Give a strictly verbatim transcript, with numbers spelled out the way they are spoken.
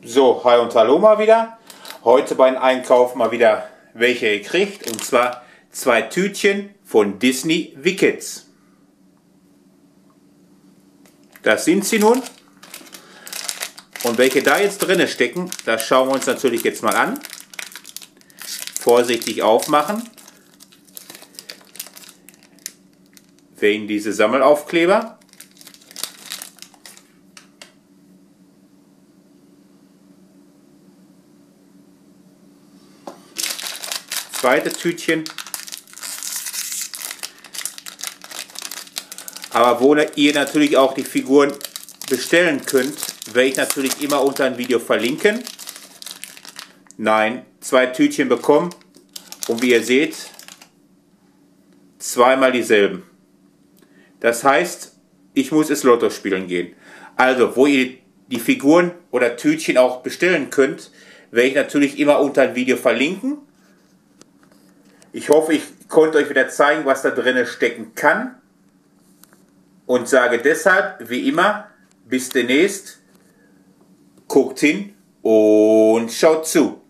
So, hi und hallo mal wieder. Heute beim Einkauf mal wieder welche ihr kriegt. Und zwar zwei Tütchen von Disney Wickeds. Das sind sie nun. Und welche da jetzt drin stecken, das schauen wir uns natürlich jetzt mal an. Vorsichtig aufmachen. Wegen diese Sammelaufkleber. Zweite Tütchen. Aber wo ihr natürlich auch die Figuren bestellen könnt, werde ich natürlich immer unter ein Video verlinken. Nein, zwei Tütchen bekommen und wie ihr seht, zweimal dieselben. Das heißt, ich muss es Lotto spielen gehen. Also, wo ihr die Figuren oder Tütchen auch bestellen könnt, werde ich natürlich immer unter ein Video verlinken. Ich hoffe, ich konnte euch wieder zeigen, was da drin stecken kann. Und sage deshalb, wie immer, bis demnächst. Guckt hin und schaut zu.